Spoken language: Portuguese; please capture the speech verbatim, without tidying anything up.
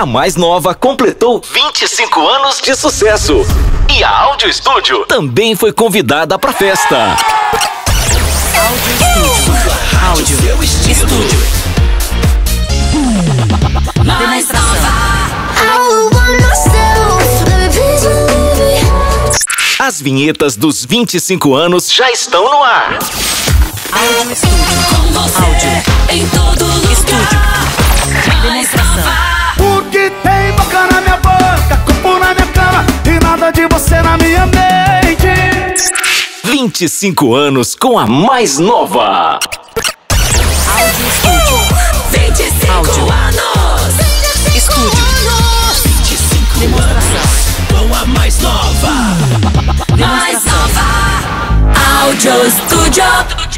A Mais Nova completou vinte e cinco anos de sucesso. E a Áudio Estúdio também foi convidada pra festa. Áudio Estúdio. Mais Nova. As vinhetas dos vinte e cinco anos já estão no ar. Áudio Estúdio. Com você Áudio. Em todo lugar. Estúdio. Mais Nova. Porque tem boca na minha boca, corpo na minha cama e nada de você na minha mente. vinte e cinco anos com a Mais Nova. Áudio Estúdio. vinte e cinco Áudio. Anos. Estúdio. vinte e cinco Demonstração. Com a Mais Nova. Mais Nova. Áudio Estúdio.